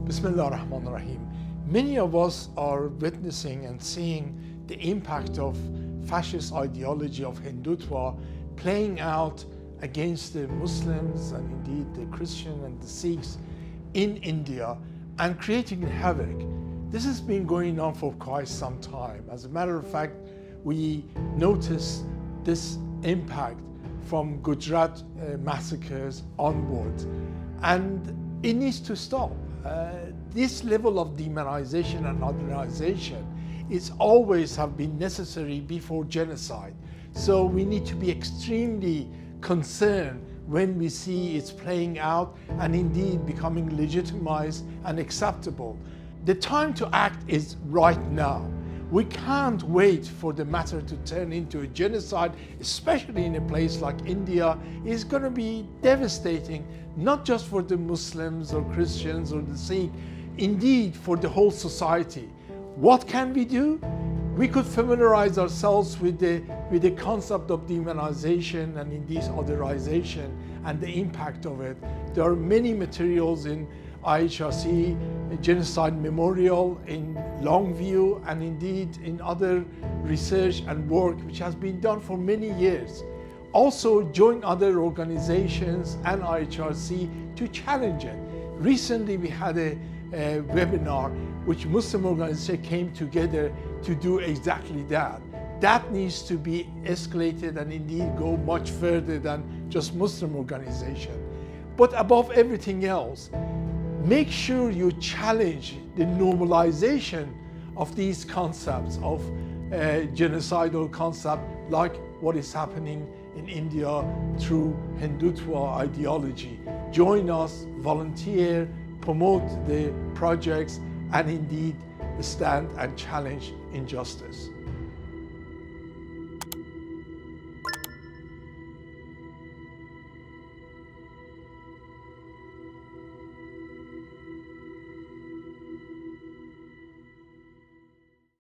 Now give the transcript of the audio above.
Bismillah ar-Rahman ar-Rahim. Many of us are witnessing and seeing the impact of fascist ideology of Hindutva playing out against the Muslims and indeed the Christian and the Sikhs in India and creating havoc. This has been going on for quite some time. As a matter of fact, we notice this impact from Gujarat massacres onwards, and it needs to stop. This level of demonization and modernization is always have been necessary before genocide. So we need to be extremely concerned when we see it's playing out and indeed becoming legitimized and acceptable. The time to act is right now. We can't wait for the matter to turn into a genocide, especially in a place like India. It's going to be devastating, not just for the Muslims or Christians or the Sikh, indeed for the whole society. What can we do? We could familiarize ourselves with the concept of demonization and indeed otherization and the impact of it. There are many materials in IHRC, Genocide Memorial, in Longview, and indeed in other research and work which has been done for many years. Also join other organizations and IHRC to challenge it. Recently we had a webinar which Muslim organizations came together to do exactly that. That needs to be escalated and indeed go much further than just Muslim organization. But above everything else, make sure you challenge the normalization of these concepts of genocidal concept, like what is happening in India through Hindutva ideology. Join us, volunteer, promote the projects, and indeed stand and challenge injustice.